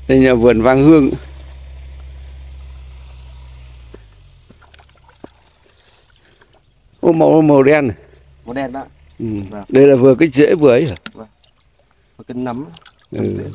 Đây là vườn vàng hương. Ô, màu đen này. Màu đen đó. Ừ. Đây là vừa cái rễ vừa ấy hả? Vâng. Một cái nấm. Ừ.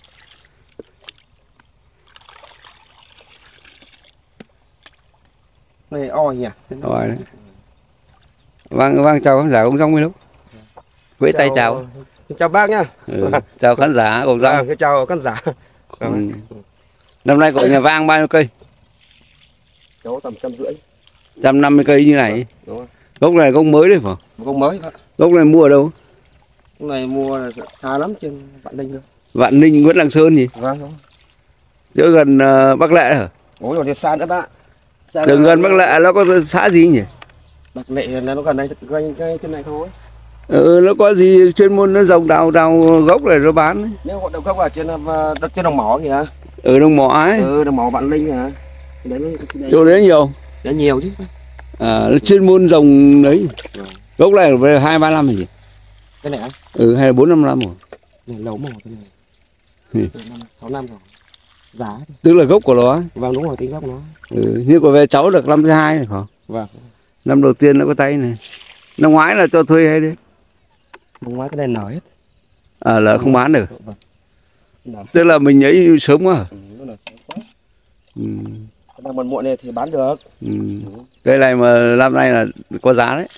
Này oi nhỉ? Oi đấy. Vâng, chào khán giả Công Dong lúc. Vẫy tay chào. Chào bác nhá. Chào khán giả Công Dong. Chào khán giả. Năm nay của nhà Vang bao nhiêu cây? Cháu tầm 150. 150 cây như này. Đúng rồi. Gốc này gốc mới đấy phải không? Gốc mới. Gốc này mua ở đâu? Gốc này mua là xa lắm, trên Vạn Ninh thôi. Vạn Ninh, Nguyễn Lăng Sơn gì? Vâng đúng. Chỗ gần Bắc Lệ hả? Ủa rồi thì xa nữa bác. Đường gần Bắc Lệ nó có xã gì nhỉ? Bắc Lệ là nó gần đây, ngay trên này thôi. Nó có gì chuyên môn nó trồng đào gốc này nó bán ấy. Nếu họ đào gốc ở trên đồng mỏ kìa. Ở đồng mỏ ấy. Đồng mỏ Vạn Ninh hả? Chỗ đấy nhiều. Đấy nhiều chứ. Nó chuyên môn trồng đấy. Gốc này về 2-3 năm gì? Cái này á? Hay là 4-5 năm rồi. Này lâu mỏ cái này. 6 năm rồi. Giá thì. Tức là gốc của nó ấy. Vâng đúng rồi, tính gốc nó. Như của về cháu được năm thứ hai này phải không? Vâng. Năm đầu tiên nó có tay này. Năm ngoái là cho thuê hay đấy? Năm ngoái cái này nở hết. Là không bán được. Vâng. Tức là mình ấy sớm quá. Nó là sớm quá. Cái đang muộn này thì bán được. Cây này mà năm nay là có giá đấy.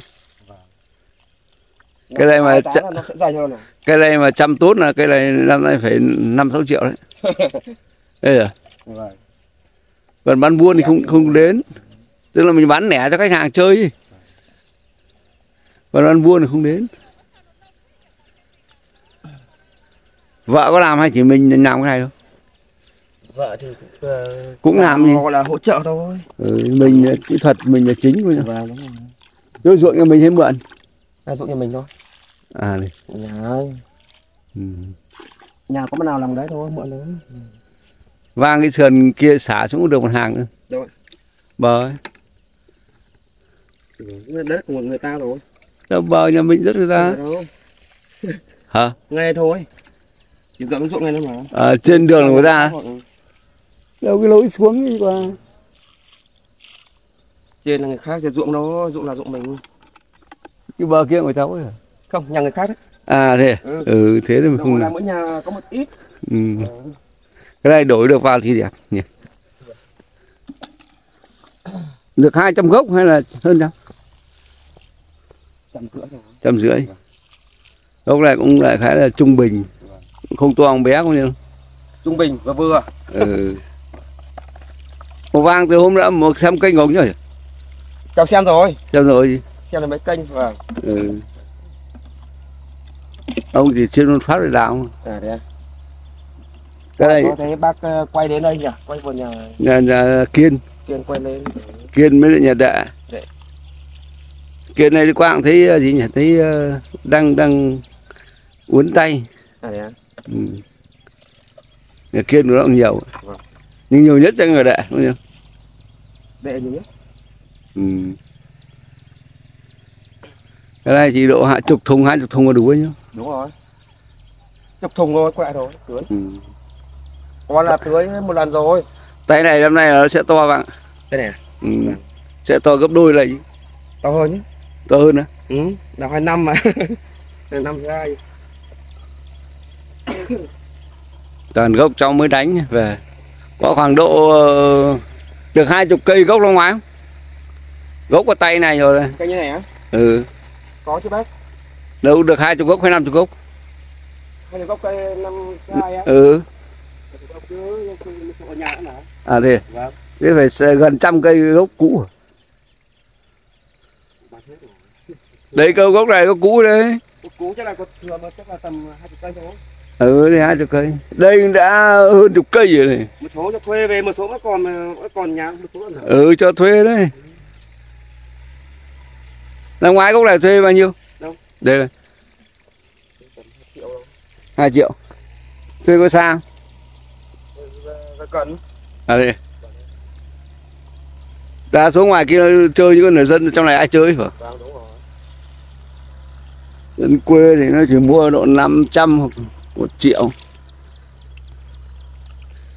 Cái này mà nó sẽ dày hơn này. Cái này mà chăm tốt là cái này năm nay phải 5-6 triệu đấy. Đây à? Vâng. Còn bán buôn thì không đến. Tức là mình bán lẻ cho khách hàng chơi. Còn bán buôn thì không đến. Vợ có làm hay chỉ mình làm cái này thôi? Vợ thì cũng làm gì? Gọi là hỗ trợ thôi. Mình kỹ thuật mình là chính. Vâng đúng rồi. Rồi ruộng nhà mình hay mượn? Ruộng nhà mình thôi. Này. Nhà có mà nào làm đấy thôi, mượn đấy. Vang cái sườn kia xả xuống được một hàng nữa. Đâu? Bờ ấy. Đất của người ta rồi. Đâu bờ nhà mình rất là ra. Hả? Ngay thôi. Chỉ dẫn ruộng này nữa mà. Trên đường của ta. Đâu cái lối xuống đi qua. Trên là người khác, thì ruộng là ruộng mình. Cái bờ kia của cháu ấy hả? Không, nhà người khác đấy. Thế. Thế thì mình không làm. Mỗi nhà có một ít. Cái này đổi được vào thì đẹp nhỉ. Được 200 gốc hay là hơn trăm? 150. Gốc này cũng lại khá là trung bình. Không to không bé không như. Trung bình và vừa. Một Vang từ hôm nữa một xem kênh của ông nhỉ? Cháu xem rồi. Xem rồi gì? Xem là mấy kênh. Vâng. Ông chỉ chuyên môn phát để đào. Đấy à? Cái này có thấy bác quay đến đây nhỉ? Quay vào nhà Kiên. Kiên quay lên. Kiên mới là nhà Đệ. Kiên này đi qua cũng thấy gì nhỉ? Thấy đang uốn tay. Đấy à? Nhà Kiên nó cũng nhiều. Vâng. Nhưng nhiều nhất cho người Đệ đúng không? Đệ nhiều nhất. Cái này chỉ độ 20 thùng 20 thùng là đủ ấy nhá. Đúng rồi. Chục thùng thôi, quẹ rồi, tưới. Con là tưới một lần rồi. Tay này năm nay nó sẽ to bạn. Đây này. Sẽ to gấp đôi lại. To hơn nhé. To hơn á? Đào 2 năm mà. 5 thứ 2. Toàn gốc cháu mới đánh về. Có khoảng độ được 20 cây gốc năm ngoái không? Gốc có tay này rồi. Cây như này á? Có chứ bác. Đâu được 20 gốc hay 50 gốc? 20 gốc cây 5 thứ 2 á? Thế. Vâng. Thế phải gần 100 cây gốc cũ. Đấy câu gốc này có cũ đấy. Cũ chắc là có thừa mà chắc là tầm 20 cây thôi. Đây 20 cây. Đây đã hơn chục cây rồi này. Một số cho thuê về, một số vẫn còn nhà, một số là cho thuê đấy. Năm ngoái gốc này thuê bao nhiêu? Đâu? Đây này. 2 triệu. Thuê có sao? Cận. Đây. Đa số ngoài kia chơi chứ người dân trong này ai chơi phải? Vâng, đúng rồi. Dân quê thì nó chỉ mua độ 500 hoặc 1 triệu.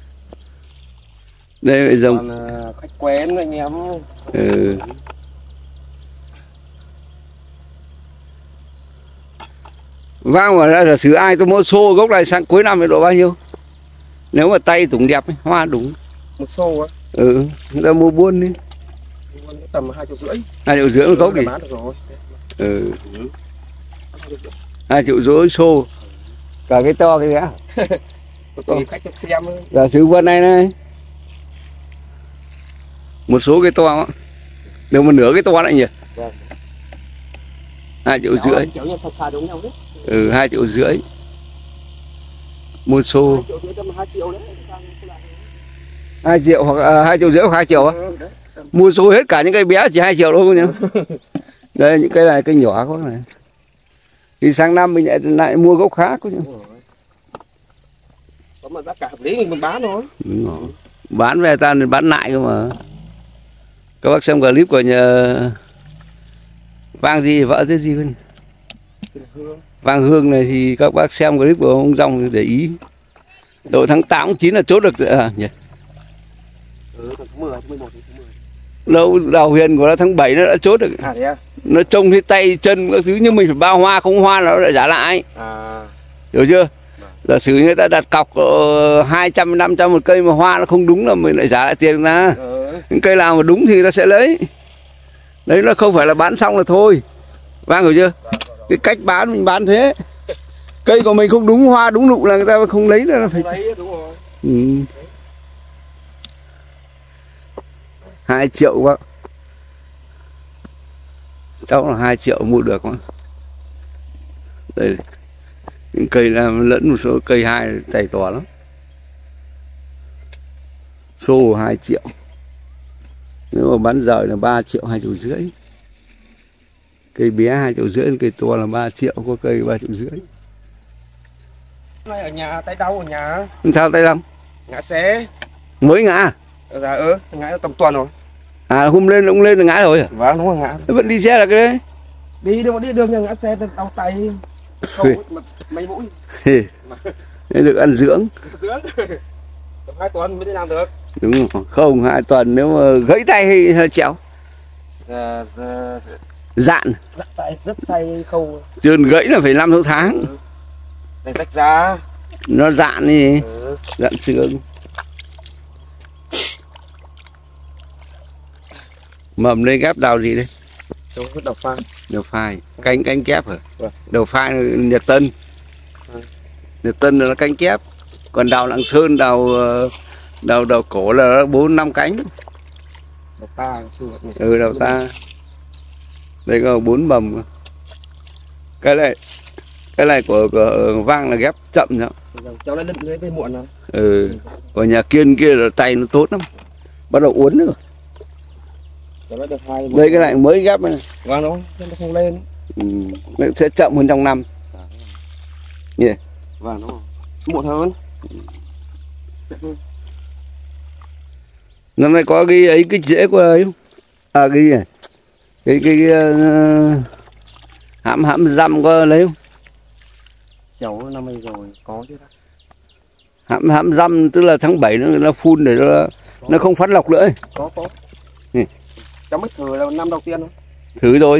Đây bây giờ khách quen anh em. ừ. Vang mà ra giả sử ai tôi mua xô gốc này sang cuối năm thì độ bao nhiêu? Nếu mà tay tủng đẹp ấy, hoa đúng. Một xô á? Ừ, người ta mua buôn đi. Tầm 2,5 triệu. 2,5 triệu một gốc đi. Ừ. 2,5 triệu xô. Cả cái to cái giá. Tùy khách cho xem. Giả sử vườn này. Một số cái to á. Nếu mà nửa cái to lại nhỉ? Vâng. 2,5 triệu. Kiểu như thật xa giống nhau đấy. Ừ, 2,5 triệu. Một xô. 2,5 triệu tầm 2 triệu đấy. 2 triệu hoặc 2,5 triệu hoặc 2 triệu á? Mua xô hết cả những cây bé chỉ 2 triệu thôi nhá. Đây những cây này cây nhỏ quá này. Thì sang năm mình lại mua gốc khác nhá. Có mà giá cả hợp lý mình bán thôi. Đúng rồi. Bán về ta bán lại cơ mà. Các bác xem clip của nhà Vang gì vợ tên gì bên Vang Hương này thì các bác xem clip của ông Dòng để ý. Độ tháng 8 tháng 9 là chốt được nhỉ? Tháng 10, tháng 11, tháng 10. Đâu đào huyền của nó tháng 7 nó đã chốt được. À thế à? Nó trông thấy tay chân các thứ nhưng mình phải bao hoa, không hoa nó lại trả lại. À. Hiểu chưa? Giả sử người ta đặt cọc 200 500 một cây mà hoa nó không đúng là mình lại trả lại tiền ra. Những cây nào mà đúng thì người ta sẽ lấy. Đấy nó không phải là bán xong là thôi. Vang hiểu chưa? Cái cách bán mình bán thế. Cây của mình không đúng hoa đúng nụ là người ta không lấy nữa, nó phải. Lấy đúng rồi. Ừ. 2 triệu bác. Cháu là 2 triệu mua được mà. Đây. Những cây làm lẫn một số cây hai dày to lắm. Xô 2 triệu. Nếu mà bán rời là 3 triệu 2,5 triệu. Cây bé 2,5 triệu, cây to là 3 triệu, có cây 3,5 triệu. Này ở nhà tay đau ở nhà. Sao tay đau? Ngã xe. Mới ngã? Dạ ngã tầm tuần rồi. À hôm lên ông lên là ngã rồi à? Vâng đúng rồi ngã. Nó vẫn đi xe là cái đấy. Đi đường nhà ngã xe đau tay. Không mấy mũi. Nên được ăn dưỡng. Dưỡng. Tầm 2 tuần mới đi làm được. Đúng rồi. Không 2 tuần nếu mà gãy tay hay chéo. Dạn. Dạn tay rất tay khâu. Chưa gãy là phải 5-6 tháng. Để rách ra. Nó dạn đi. Dạn xương. Mầm đây ghép đào gì đây? Đầu phai. Đầu phai. Cánh kép hả? Vâng. Đầu phai là Nhật Tân. Nhật Tân là nó cánh kép. Còn đào Lạng Sơn, đào cổ là 4-5 cánh. Đầu ta. Ừ đầu ta. Đây có 4 mầm. Cái này của Vang là ghép chậm nhá. Cháu đã lên cái muộn rồi. Ừ. Còn nhà Kiên kia là tay nó tốt lắm. Bắt đầu uốn nữa. Đây cái này mới ghép này. Vâng đúng, nó không lên. Nó sẽ chậm hơn trong năm. Nhỉ? Vâng đúng rồi. Muộn hơn. Năm nay có cái ấy cái rễ của ấy không? À cái gì này? Cái hãm răm có lấy không? Cháu năm nay rồi có chứ đó. Hãm răm tức là tháng 7 nó phun để nó không phát lộc nữa ấy. Có. Cháu mới thử là năm đầu tiên thôi. Thử rồi.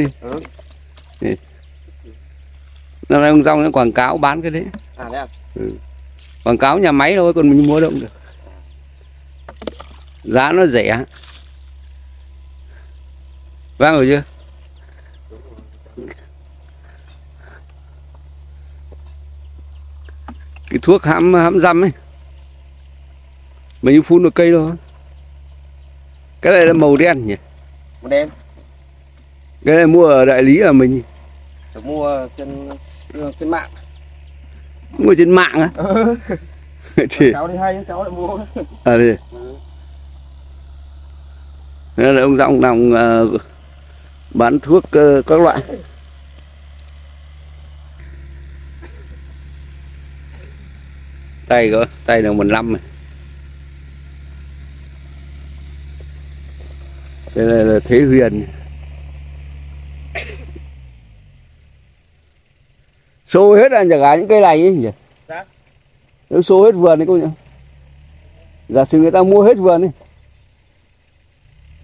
Năm nay ông Dòng nó quảng cáo bán cái đấy. À đấy à? Quảng cáo nhà máy thôi, còn mình mua đâu cũng được. Giá nó rẻ. Vang rồi chưa? Cái thuốc hãm răm ấy mình phun được cây thôi. Cái này là màu đen nhỉ? Màu đen. Cái này mua ở đại lý là mình Cháu mua trên mạng. Mua trên mạng á? Thì... Cháu đi hay cháu lại mua. À đi. Thế là ông Dòng làm bán thuốc các loại. Tay là 15 này. Đây là Thế Huyền. Xô hết là cả những cây này ấy nhỉ? Dạ. Nếu xô hết vườn đấy cô nhỉ? Giả sử người ta mua hết vườn ấy.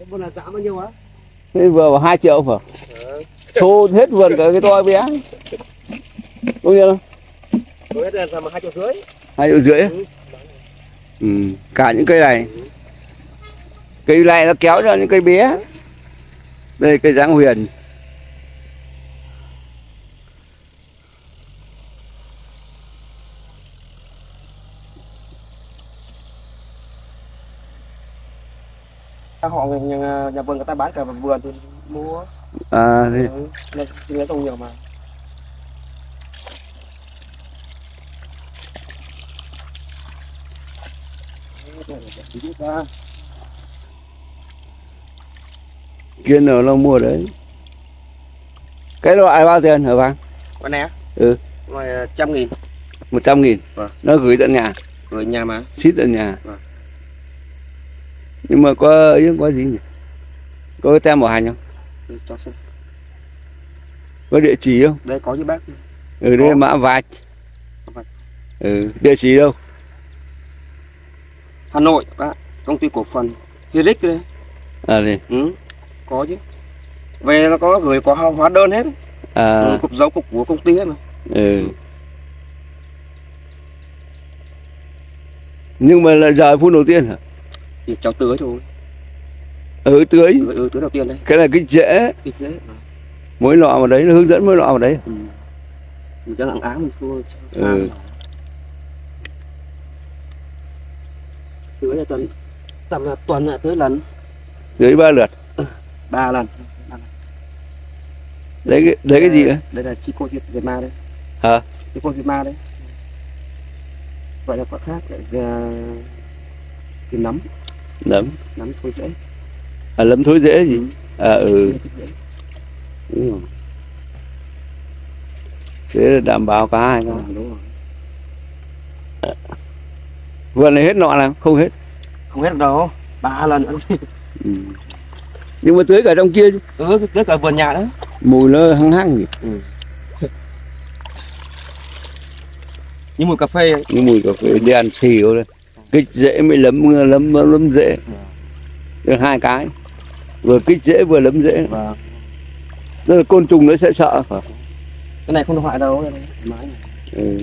Vườn là giá bao nhiêu á? Thế vừa vào 2 triệu phải. Xô hết vườn cả cái to bé. Bao nhiêu đâu? Với là tầm 2,5 triệu. 2,5 triệu. Ừ. Cả những cây này. Cây này nó kéo ra những cây bé. Đây cây Giáng Huyền. Họ nhà vườn người ta bán cả vườn thì mua. À thế. Nó trồng nhiều mà. Kia nào nó mua đấy. Cái loại bao tiền hả bác? Con này á? Ừ. Loại 100.000. 100.000. Vâng. Nó gửi tận nhà. Gửi nhà mà. Ship tận nhà. Vâng. Nhưng mà có gì nhỉ? Có cái tem bảo hành không? Ừ, cho xem. Có địa chỉ không? Đây có chứ bác. Ừ, đây là mã vạch. Ừ, địa chỉ đâu? Hà Nội bác, công ty cổ phần Hiric đây. À đây. Ừ, có chứ. Về nó có gửi có hóa đơn hết. À. Ừ, cục dấu cục của công ty hết mà. Ừ. Nhưng mà là giờ phun đầu tiên hả? Thì cháu tưới thôi. Ừ, tưới. Ừ, tưới đầu tiên đấy. Cái này cái rễ. Kích rễ. Mỗi lọ vào đấy, nó hướng dẫn mỗi lọ vào đấy. Ừ. Mình cho lặng áng mình phun. Ừ. Tưới là tuần là tưới lần. Tưới 3 lượt. 3 lần. Đấy cái gì đấy? Đây là chi cô Việt Ma đấy. Hả? Chi cô Việt Ma đấy. Vậy là có khác lại cái nấm. Nấm Thối rễ. À, nấm thối rễ gì? À ừ. Đúng rồi. Thế là đảm bảo cả hai con. Đúng rồi. Vườn này hết nọ nào? Không hết. Không hết đâu. 3 lần. Ừ. Nhưng mà tưới cả trong kia chứ. Ừ, tưới cả vườn nhà đấy. Mùi nó hăng hăng nhỉ. Ừ. Như mùi cà phê. Như mùi cà phê đen xìu đây. Kích rễ mới lấm rễ. Được 2 cái. Vừa kích rễ vừa lấm rễ. Vâng. Đó là côn trùng nó sẽ sợ. Cái này không được hoại đâu. Máy này. Ừ.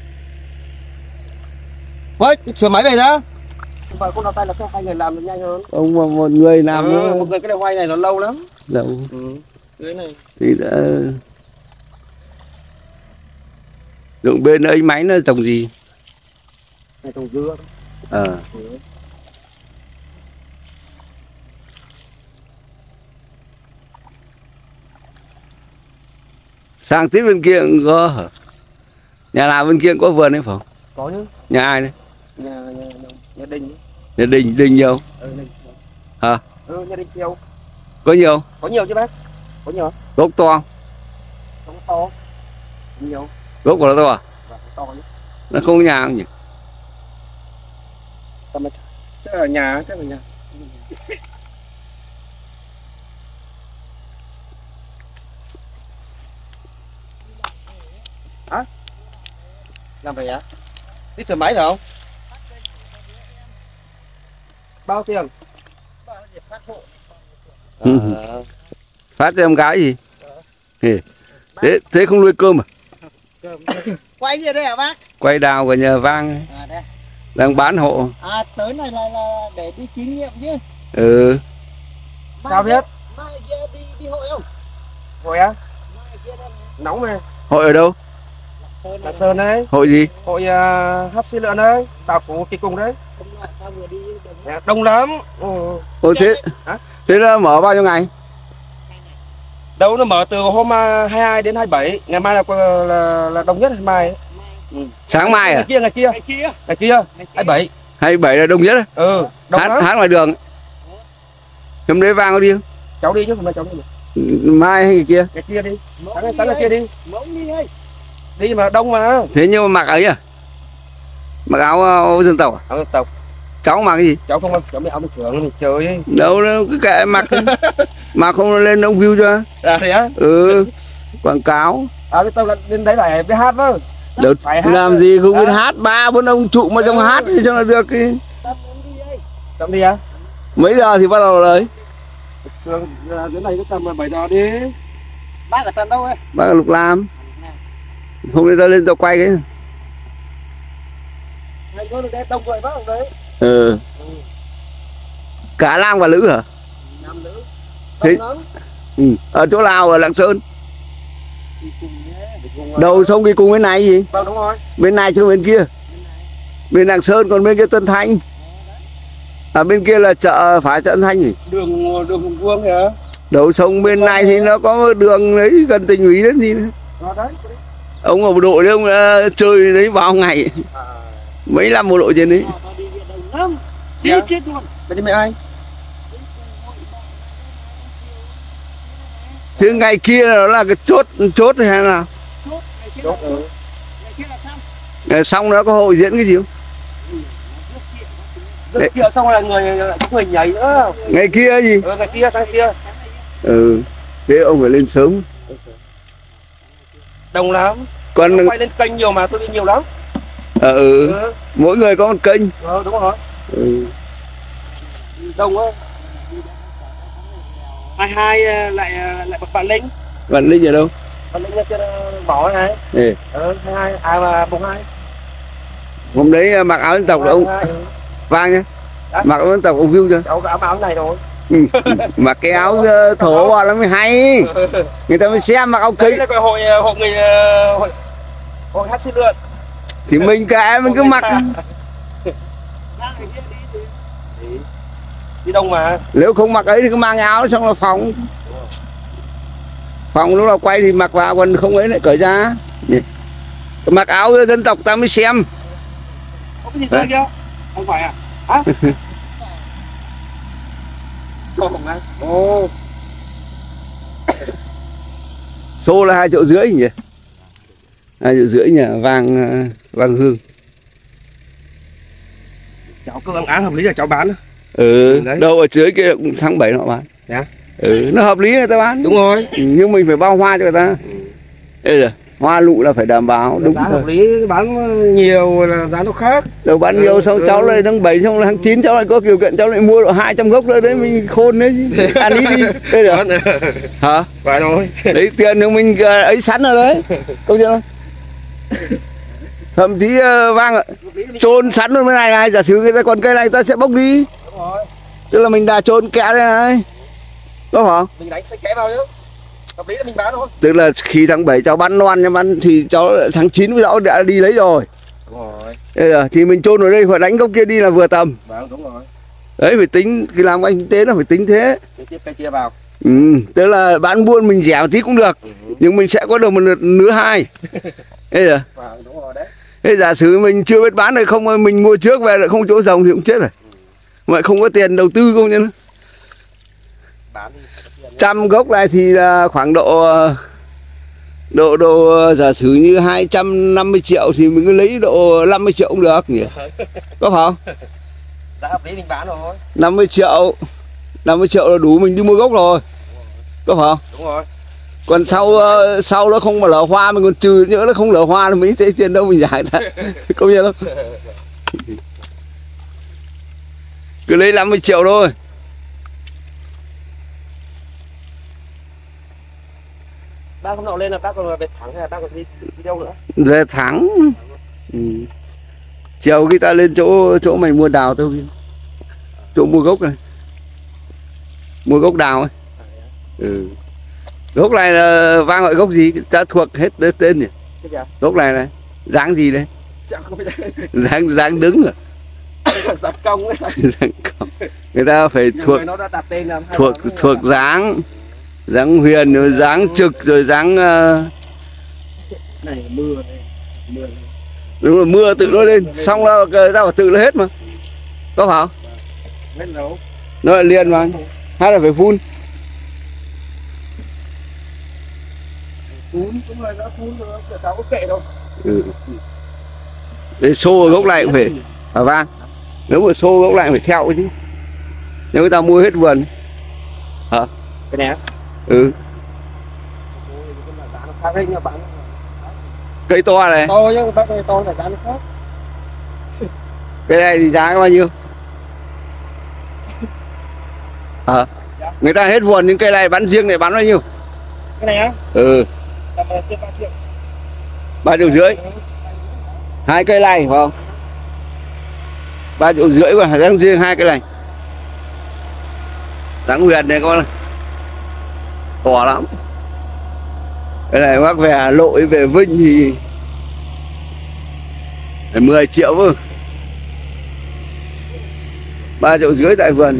Ôi, sửa máy về ra. Không con nào tay là hai người làm được nhanh hơn. Ông mà một người làm một người cái này hoài này nó lâu lắm. Lâu. Ừ. Cái này Thì đã dụng bên ấy máy nó trồng gì? này trồng dưa. Ờ. Ừ. Sang tiếp bên kia cũng có hả? Nhà nào bên kia cũng có vườn đấy phải không? Có chứ. Nhà ai đấy? Nhà Đình. Nhà Đình nhiều. Đình. Hả? Ừ, nhà Đình nhiều. Có nhiều? Có nhiều chứ bác. Có nhiều. Gốc to. Gốc to. Nhiều. Gốc của nó to à? Vâng, to chứ. Nó không có nhà không nhỉ? Chắc là nhà, Hả? Làm vậy á? Đi sửa máy phải không? Bao tiền? Phát cho em gái gì? Thế không nuôi cơm à? Quay gì đây hả bác? Quay đào của nhà Vang. À, đây. Đang bán hộ. À, tới này là để đi thí nghiệm chứ. Ừ. Sao biết? Mai kia đi hội không? Hội á? Mai kia đây. Nóng mà. Hội ở đâu? Lạng Sơn đấy. Hội gì? Hội hát xi lượn đấy. Tàu phủ kỳ cùng đấy. Đông lắm. Ôi thế. Thế nó mở bao nhiêu ngày? Đâu nó mở từ hôm 22 đến 27. Ngày mai là đông nhất, ngày mai. Ừ. Sáng mai à? Ngày kia 27. 27 là đông nhất á? Ừ, đông lắm. Hát ngoài đường. Hôm đấy Vang có đi không? Cháu đi chứ, hôm nay cháu đi. Mai hay ngày kia? Ngày kia đi. Sáng ngày kia đi. Đi mà đông mà. Thế nhưng mà mặc ấy à? Mặc áo dân tộc à? Áo dân tộc. Cháu mặc cái gì? Cháu không, cháu mặc áo bình thường mình chơi ấy. Đâu cứ kệ mặc. Mà không lên đông view cho. À thế á? Ừ. Quảng cáo. À tao lên đấy lại biết hát đó. Đợt làm gì không biết hát, 3-4 ông trụ mà trong hát thì cho là được. Cháu đi á? Mấy giờ thì bắt đầu đấy? Thường dưới này nó tầm 7 giờ đi. Bác ở tận đâu ấy? Bác ở Lục Lam. Hôm nay tao lên tao quay cái. Ngày có được đấy, đông vậy bác ở đấy. Ừ. Cả nam và nữ hả? Nam nữ. Thế... Ừ. Ở chỗ Lào ở Lạng Sơn. Đầu sông đi cùng bên này gì? Vâng đúng rồi. Bên này chứ bên kia. Bên Lạng Sơn còn bên kia Tân Thanh. À bên kia là chợ phải chợ Tân Thanh gì? Đường Hùng Vương kìa. Đầu sông bên này thì nó có đường đấy gần tỉnh ủy đến gì nữa. Đấy. Ông ở bộ đội đấy ông chơi đấy vào ngày. Mấy năm bộ đội trên đấy. Chết luôn. Bên đi mẹ ai? Chứ ngày kia nó là cái chốt hay là? Chốt. Ngày kia là xong. Xong nó có hội diễn cái gì không? Ngày kia xong là có người nhảy nữa. Ngày kia gì? Ngày kia sang kia. Ừ. Thế ông phải lên sớm. Đông lắm. Còn quay lên kênh nhiều mà tôi đi nhiều lắm. Mỗi người có một kênh. Đúng rồi. Đông á. 22 lại bạn Linh. Bạn Linh ở đâu? Bạn Linh ở trên mỏ này. 22 mà mùng 2. Hôm đấy mặc áo dân tộc là ông Vang nhá. Mặc áo dân tộc ông view chưa? Cháu có áo này rồi. Mặc cái áo thổ vào nó mới hay. Người ta mới xem mặc áo kính. Đấy là cái hội hát xin lượn. Thì mình cả mình cứ mặc. Đi đông mà. Nếu không mặc ấy thì cứ mang áo xong là phòng lúc nào quay thì mặc vào, còn không ấy lại cởi ra. Mặc áo dân tộc ta mới xem. Có cái gì rơi kia? Không phải à? Hả? Không à? Ồ. Xô là 2,5 triệu nhỉ? 2,5 triệu nhỉ? Vàng Hương. Cháu cứ án hợp lý là cháu bán. Đấy. Đâu ở dưới kia cũng tháng 7 họ bán. Dạ? Nó hợp lý người ta bán. Đúng rồi. Nhưng mình phải bao hoa cho người ta. Đây rồi. Hoa lụ là phải đảm bảo đúng giá hợp lý, bán nhiều là giá nó khác. Đâu bán nhiều xong cháu lại tháng 7 xong là tháng 9 cháu lại có điều kiện cháu lại mua độ 200 gốc nữa đấy mình khôn đấy chứ. Ăn ít đi. Đây rồi. Hả? Phải rồi. Đấy tiền của mình ấy sẵn rồi đấy. Công nhận không? Thậm chí Vang ạ, chôn sẵn luôn cái này giả sử người ta còn cây này ta sẽ bóc đi. Đúng rồi. Tức là mình đã chôn kẽ đây này. Đúng không? Mình đánh sẽ kẽ vào chứ. Hợp lý là mình bán thôi. Tức là khi tháng 7 cháu bán non nhưng bán thì cháu tháng 9 với cháu đã đi lấy rồi. Đúng rồi. Đây là thì mình chôn ở đây phải đánh gốc kia đi là vừa tầm. Vâng đúng rồi. Đấy phải tính khi làm anh kinh tế nó phải tính thế. Tiếp cây kia vào. Tức là bán buôn mình rẻ một tí cũng được. Nhưng mình sẽ có được một lượt nứa hai. Đây là. Vâng đúng rồi đấy. Thế giả sử mình chưa biết bán này không mình mua trước về lại không chỗ rồng thì cũng chết rồi. Mà không có tiền đầu tư không nhân. Bán 100 gốc này thì là khoảng độ giả sử như 250 triệu thì mình cứ lấy độ 50 triệu cũng được nhỉ. Có phải không? Giá hợp lý mình bán rồi. 50 triệu là đủ mình đi mua gốc rồi. Có phải không? Đúng rồi. Còn sau nó không mà lở hoa mình còn trừ nữa nó không lở hoa là mình thấy tiền đâu mình giải ta. Công nhận không? Cứ lấy 50 triệu thôi. Bác không nọ lên là bác còn về thắng hay là bác còn đi đâu nữa? Về thắng. Chiều khi ta lên chỗ mày mua đào thôi. Chỗ mua gốc này. Mua gốc đào ấy. Gốc này là Vang gọi gốc gì? Ta thuộc hết tên nhỉ? Gốc này dáng gì đây? Dáng đứng à? Dáng cong ấy. Dáng cong. Người ta phải thuộc dáng. Dáng huyền rồi dáng trực rồi dáng này mưa này. Đúng rồi, mưa tự nó lên xong là người ta phải tự nó hết mà. Có phải không? Hết đâu. Nó lại liền mà. Hay là phải phun? Phun cũng là nó phun rồi, cháu có kệ đâu. Để xô gốc này cũng phải Vang. Nếu mà xô gốc này phải theo chứ. Nếu người ta mua hết vườn. Hả? Cái này á? Cây to này. To chứ, bác cây to là giá nó khác. Cái này thì giá bao nhiêu? Hả? Giá Người ta hết vườn những cây này bán riêng này bán bao nhiêu? Cái này á? Ừ, Tầm trên 3 triệu. 3,5 triệu. Hai cây này phải không? 3,5 triệu còn đang riêng hai cây này. Đáng huyền này con này. To lắm. Cái này bác về Hà Nội về Vinh thì 10 triệu thôi. 3,5 triệu tại vườn.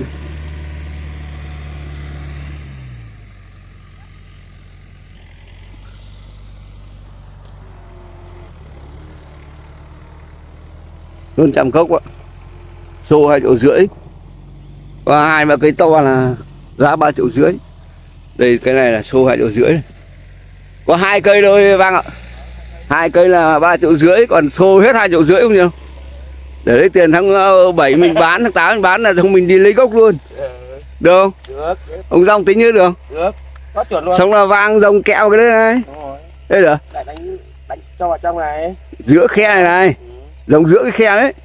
Hơn trăm gốc ạ. Xô 2,5 triệu. Và hai ba cây to là giá 3,5 triệu. Đây cái này là xô 2,5 triệu. Có hai cây thôi Vang ạ. Hai cây là 3,5 triệu, còn xô hết 2,5 triệu không nhiều. Để lấy tiền tháng 7 mình bán, tháng 8 mình bán là thằng mình đi lấy gốc luôn. Được không? Được. Ông Dòng tính như được. Được. Có chuẩn luôn. Xong là Vang dòng kẹo cái đấy này. Đúng rồi. Đây được. Lại đánh cho vào trong này. Giữa khe này này. Dòng giữa cái khe đấy.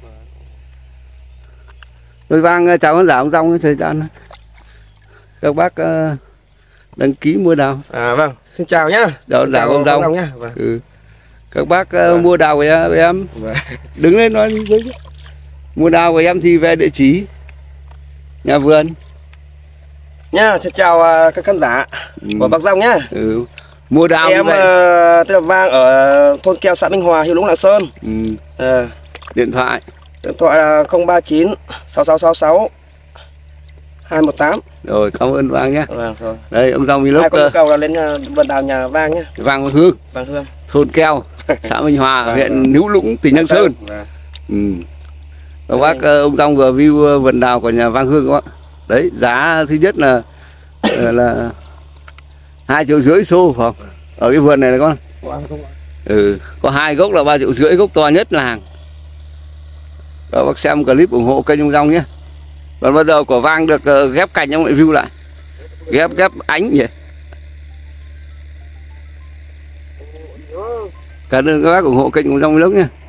Tôi Vang chào khán giả ông Dòng thời gian. Các bác đăng ký mua đào. À vâng, xin chào nhá. Đào ông Dòng nhá. Vâng. Ừ. Các bác mua đào của em. Vâng. Đứng lên nói đi. Mua đào của em thì về địa chỉ nhà vườn. Nhá, xin chào các khán giả của Bác Dòng nhá. Ừ. Mua đào em tên là Vang ở thôn Keo, xã Minh Hòa, Hiếu Lũng, Lạng Sơn. Điện thoại là 039 6666 218. rồi, cảm ơn Vang nhé. Vâng rồi. Đây ông Dòng Vlog. Ai có nhu cầu là lên vườn đào nhà Vang nhé. Vang Hương, Vang Hương, thôn Keo, xã Minh Hòa, Vâng, huyện Hữu Lũng, tỉnh Lạng Sơn. Các bác ông Dòng vừa view vườn đào của nhà Vang Hương các bạn. Đấy, giá thứ nhất là 2,5 triệu xô phải không? Ở cái vườn này con. Có hai gốc là 3,5 triệu, gốc to nhất là hàng. Các bác xem clip ủng hộ kênh ông Dòng nhé. Còn bây giờ của Vang được ghép cành ông lại view lại. Ghép ánh nhỉ. Cảm ơn các bác ủng hộ kênh ông Dòng Vlog nhé.